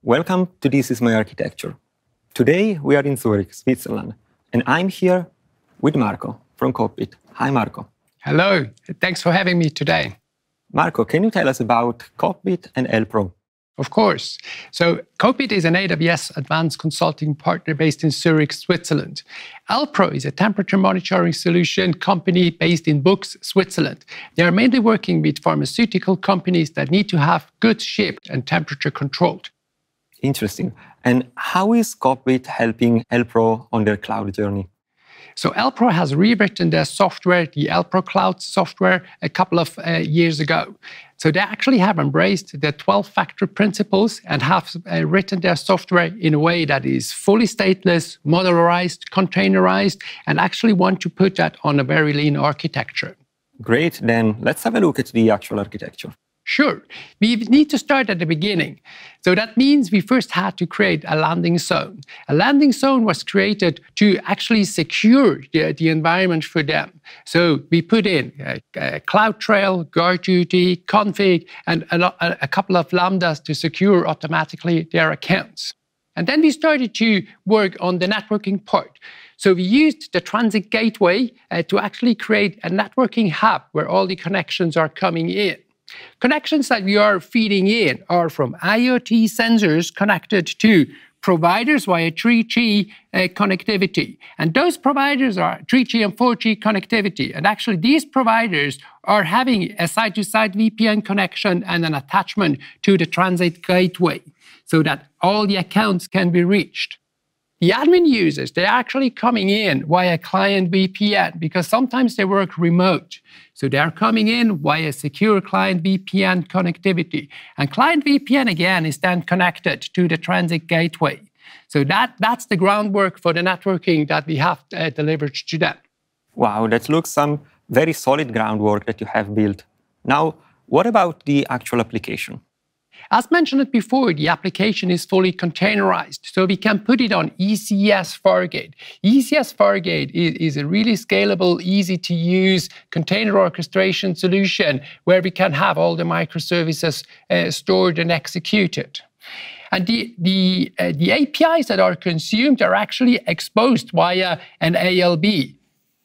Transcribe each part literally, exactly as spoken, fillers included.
Welcome to This Is My Architecture. Today we are in Zurich, Switzerland, and I'm here with Marco from copebit. Hi, Marco. Hello. Thanks for having me today. Marco, can you tell us about copebit and ELPRO? Of course. So copebit is an A W S advanced consulting partner based in Zurich, Switzerland. ELPRO is a temperature monitoring solution company based in Bux, Switzerland. They are mainly working with pharmaceutical companies that need to have goods shipped and temperature controlled. Interesting. And how is copebit helping ELPRO on their cloud journey? So ELPRO has rewritten their software, the ELPRO Cloud software, a couple of uh, years ago. So they actually have embraced the twelve-factor principles and have uh, written their software in a way that is fully stateless, modularized, containerized, and actually want to put that on a very lean architecture. Great. Then let's have a look at the actual architecture. Sure. We need to start at the beginning. So that means we first had to create a landing zone. A landing zone was created to actually secure the, the environment for them. So we put in a, a CloudTrail, GuardDuty, config, and a, a couple of lambdas to secure automatically their accounts. And then we started to work on the networking part. So we used the transit gateway uh, to actually create a networking hub where all the connections are coming in. Connections that we are feeding in are from IoT sensors connected to providers via three G uh, connectivity. And those providers are three G and four G connectivity. And actually, these providers are having a side-to-side V P N connection and an attachment to the transit gateway so that all the accounts can be reached. The admin users, they're actually coming in via client V P N because sometimes they work remote. So they're coming in via secure client V P N connectivity. And client V P N, again, is then connected to the transit gateway. So that, that's the groundwork for the networking that we have uh, delivered to them. Wow, that looks some very solid groundwork that you have built. Now, what about the actual application? As mentioned before, the application is fully containerized, so we can put it on E C S Fargate. E C S Fargate is, is a really scalable, easy-to-use container orchestration solution where we can have all the microservices uh, stored and executed. And the, the, uh, the A P Is that are consumed are actually exposed via an A L B.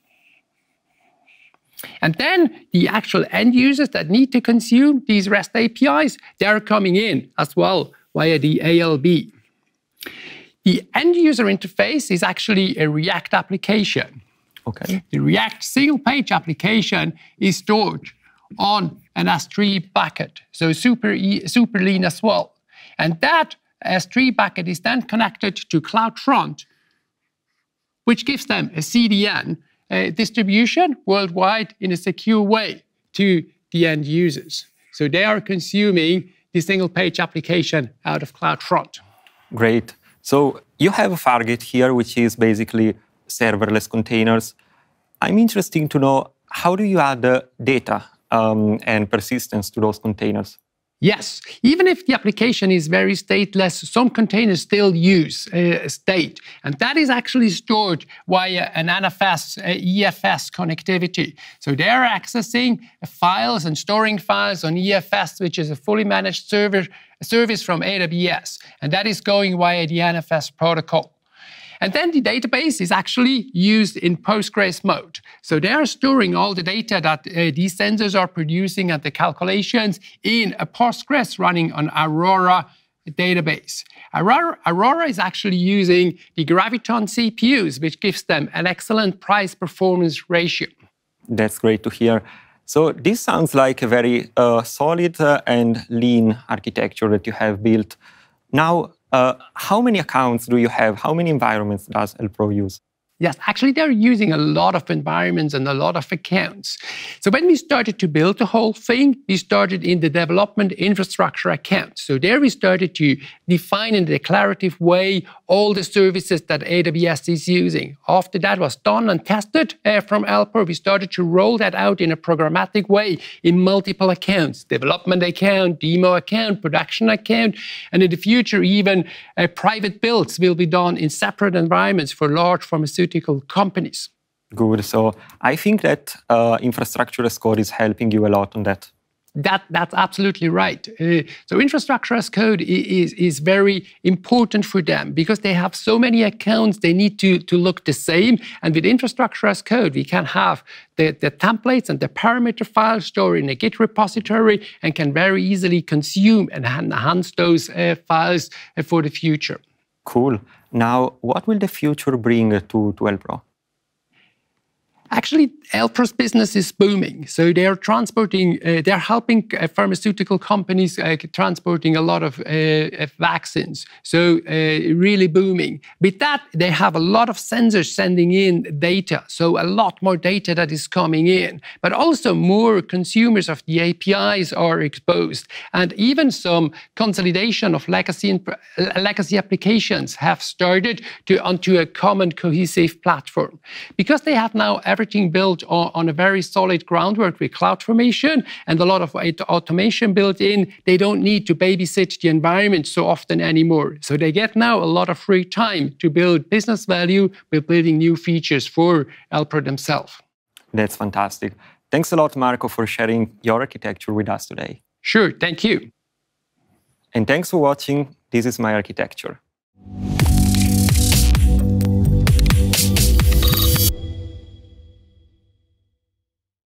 And then the actual end users that need to consume these REST A P Is, they're coming in as well via the A L B. The end user interface is actually a React application. Okay. The React single page application is stored on an S three bucket, so super, e super lean as well. And that S three bucket is then connected to CloudFront, which gives them a C D N Uh, distribution worldwide in a secure way to the end users. So they are consuming the single page application out of CloudFront. Great. So you have a Fargate here, which is basically serverless containers. I'm interested to know, how do you add the data um, and persistence to those containers? Yes, even if the application is very stateless, some containers still use uh, state. And that is actually stored via an N F S, uh, E F S connectivity. So they are accessing files and storing files on E F S, which is a fully managed server, service from A W S. And that is going via the N F S protocol. And then the database is actually used in Postgres mode. So they are storing all the data that uh, these sensors are producing and the calculations in a Postgres running on Aurora database. Aurora, Aurora is actually using the Graviton C P Us, which gives them an excellent price-performance ratio. That's great to hear. So this sounds like a very uh, solid uh, and lean architecture that you have built. Now, Uh, how many accounts do you have? How many environments does ELPRO use? Yes, actually, they're using a lot of environments and a lot of accounts. So when we started to build the whole thing, we started in the development infrastructure account. So there we started to define in a declarative way all the services that A W S is using. After that was done and tested uh, from ELPRO, we started to roll that out in a programmatic way in multiple accounts: development account, demo account, production account, and in the future, even uh, private builds will be done in separate environments for large pharmaceutical companies. Good. So I think that uh, infrastructure as code is helping you a lot on that. That, that's absolutely right. Uh, so infrastructure as code is, is very important for them because they have so many accounts, they need to, to look the same. And with infrastructure as code, we can have the, the templates and the parameter files stored in a Git repository and can very easily consume and enhance those uh, files for the future. Cool. Now, what will the future bring to, to ELPRO? Actually, ELPRO's business is booming. So they are transporting, uh, they're helping uh, pharmaceutical companies uh, transporting a lot of uh, vaccines. So uh, really booming. With that, they have a lot of sensors sending in data. So a lot more data that is coming in. But also more consumers of the A P Is are exposed. And even some consolidation of legacy, and, uh, legacy applications have started to onto a common cohesive platform. Because they have now every everything built on, on a very solid groundwork with CloudFormation and a lot of automation built in, they don't need to babysit the environment so often anymore. So they get now a lot of free time to build business value with building new features for ELPRO themselves. That's fantastic. Thanks a lot, Marco, for sharing your architecture with us today. Sure, thank you. And thanks for watching This Is My Architecture.